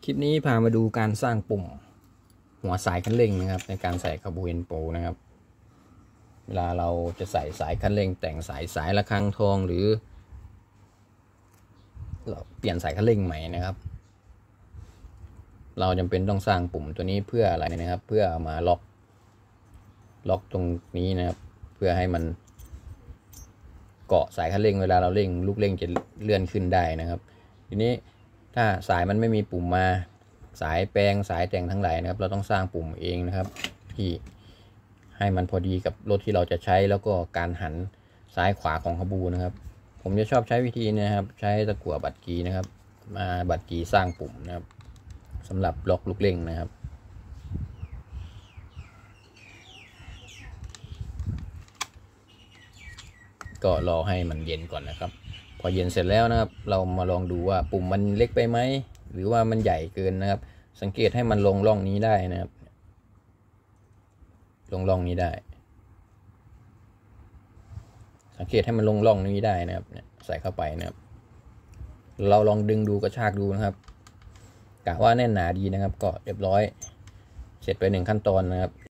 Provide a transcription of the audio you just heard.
คลิปนี้พามาดูการสร้างปุ่มหัวสายคันเร่งนะครับในการใส่คาบูเอนโปนะครับเวลาเราจะใส่สายคันเร่งแต่งสายระฆังทองหรือเราเปลี่ยนสายคันเร่งใหม่นะครับเราจำเป็นต้องสร้างปุ่มตัวนี้เพื่ออะไรนะครับเพื่อมาล็อกตรงนี้นะครับเพื่อให้มันเกาะสายคันเร่งเวลาเราเร่งลูกเร่งจะเลื่อนขึ้นได้นะครับทีนี้ถ้าสายมันไม่มีปุ่มมาสายแปลงสายแต่งทั้งหลายนะครับเราต้องสร้างปุ่มเองนะครับที่ให้มันพอดีกับรถที่เราจะใช้แล้วก็การหันซ้ายขวาของคาบูนะครับผมจะชอบใช้วิธีนี้นะครับใช้ตะกั่วบัดกีนะครับมาบัดกีสร้างปุ่มนะครับสำหรับล็อกลูกเร่งนะครับก็รอให้มันเย็นก่อนนะครับพอเย็นเสร็จแล้วนะครับเรามาลองดูว่าปุ่มมันเล็กไปไหมหรือว่ามันใหญ่เกินนะครับสังเกตให้มันลงร่องนี้ได้นะครับลงร่องนี้ได้สังเกตให้มันลงร่องนี้ได้นะครับเนี่ยใส่เข้าไปนะครับเราลองดึงดูกระชากดูนะครับกะว่าแน่นหนาดีนะครับก็เรียบร้อยเสร็จไป1ขั้นตอนนะครับ